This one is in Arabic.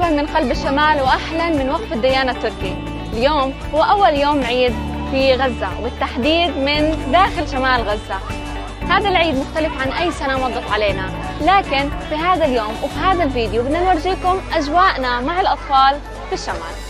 مرحبا من قلب الشمال وأهلا من وقف الديانة التركي. اليوم هو أول يوم عيد في غزة وبالتحديد من داخل شمال غزة. هذا العيد مختلف عن أي سنة مضت علينا، لكن في هذا اليوم وفي هذا الفيديو بدنا نورجيكم أجواءنا مع الأطفال في الشمال.